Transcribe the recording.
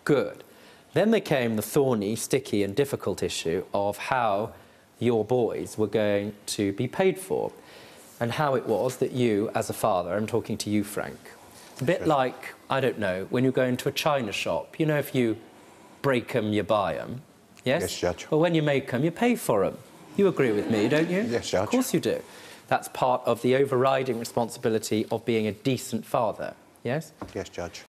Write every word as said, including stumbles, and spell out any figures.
Good. Then there came the thorny, sticky and difficult issue of how your boys were going to be paid for and how it was that you, as a father, I'm talking to you, Frank, it's a bit Sure. like, I don't know, when you go into a china shop, you know, if you break 'em, you buy 'em, yes? Yes, Judge. Well, when you make 'em, you pay for 'em. You agree with me, don't you? Yes, Judge. Of course you do. That's part of the overriding responsibility of being a decent father, yes? Yes, Judge.